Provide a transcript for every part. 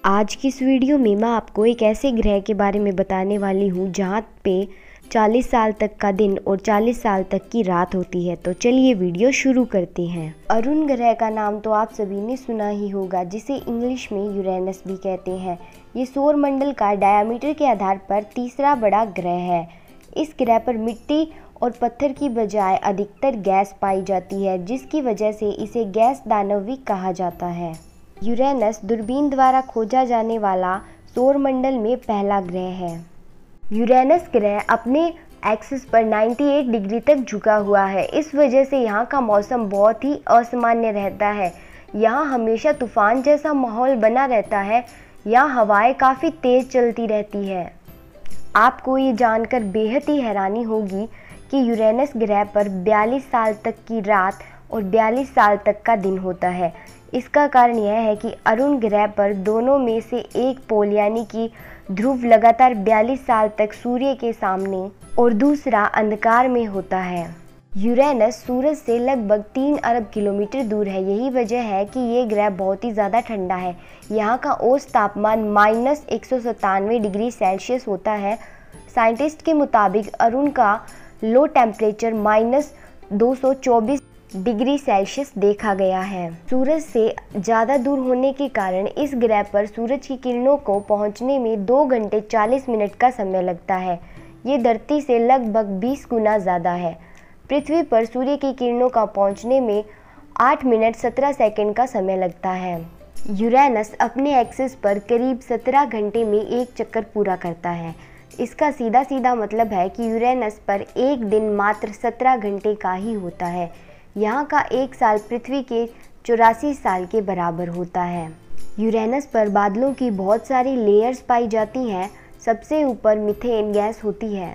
आज की इस वीडियो में मैं आपको एक ऐसे ग्रह के बारे में बताने वाली हूँ जहाँ पे 40 साल तक का दिन और 40 साल तक की रात होती है। तो चलिए वीडियो शुरू करते हैं। अरुण ग्रह का नाम तो आप सभी ने सुना ही होगा, जिसे इंग्लिश में यूरेनस भी कहते हैं। ये सौर मंडल का डायमीटर के आधार पर तीसरा बड़ा ग्रह है। इस ग्रह पर मिट्टी और पत्थर की बजाय अधिकतर गैस पाई जाती है, जिसकी वजह से इसे गैस दानव भी कहा जाता है। यूरेनस दूरबीन द्वारा खोजा जाने वाला सौरमंडल में पहला ग्रह है। यूरेनस ग्रह अपने एक्सिस पर 98 डिग्री तक झुका हुआ है। इस वजह से यहाँ का मौसम बहुत ही असामान्य रहता है। यहाँ हमेशा तूफान जैसा माहौल बना रहता है। यहाँ हवाएं काफ़ी तेज़ चलती रहती है। आपको ये जानकर बेहद ही हैरानी होगी कि यूरेनस ग्रह पर 42 साल तक की रात और 42 साल तक का दिन होता है। इसका कारण यह है कि अरुण ग्रह पर दोनों में से एक पोल यानी कि ध्रुव लगातार 42 साल तक सूर्य के सामने और दूसरा अंधकार में होता है। यूरेनस सूरज से लगभग 3 अरब किलोमीटर दूर है। यही वजह है कि ये ग्रह बहुत ही ज़्यादा ठंडा है। यहाँ का औसत तापमान -197 डिग्री सेल्सियस होता है। साइंटिस्ट के मुताबिक अरुण का लो टेम्परेचर -224 डिग्री सेल्सियस देखा गया है। सूरज से ज़्यादा दूर होने के कारण इस ग्रह पर सूरज की किरणों को पहुंचने में 2 घंटे 40 मिनट का समय लगता है। ये धरती से लगभग 20 गुना ज़्यादा है। पृथ्वी पर सूर्य की किरणों का पहुंचने में 8 मिनट 17 सेकंड का समय लगता है। यूरेनस अपने एक्सिस पर करीब 17 घंटे में एक चक्कर पूरा करता है। इसका सीधा सीधा मतलब है कि यूरेनस पर एक दिन मात्र 17 घंटे का ही होता है। यहाँ का एक साल पृथ्वी के 84 साल के बराबर होता है। यूरेनस पर बादलों की बहुत सारी लेयर्स पाई जाती हैं। सबसे ऊपर मीथेन गैस होती है।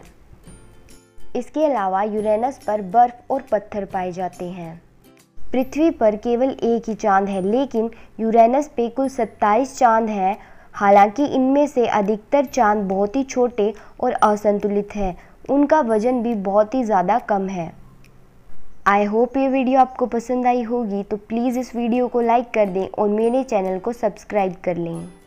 इसके अलावा यूरेनस पर बर्फ और पत्थर पाए जाते हैं। पृथ्वी पर केवल एक ही चांद है, लेकिन यूरेनस पे कुल 27 चांद हैं। हालांकि इनमें से अधिकतर चांद बहुत ही छोटे और असंतुलित हैं। उनका वजन भी बहुत ही ज़्यादा कम है। आई होप ये वीडियो आपको पसंद आई होगी, तो प्लीज़ इस वीडियो को लाइक कर दें और मेरे चैनल को सब्सक्राइब कर लें।